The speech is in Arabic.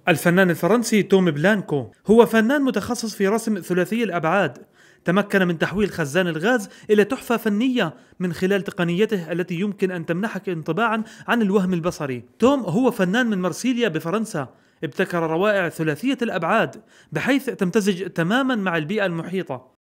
الفنان الفرنسي توم بلانكو هو فنان متخصص في رسم ثلاثي الأبعاد. تمكن من تحويل خزان الغاز إلى تحفة فنية من خلال تقنيته التي يمكن أن تمنحك انطباعا عن الوهم البصري. توم هو فنان من مرسيليا بفرنسا، ابتكر روائع ثلاثية الأبعاد بحيث تمتزج تماما مع البيئة المحيطة.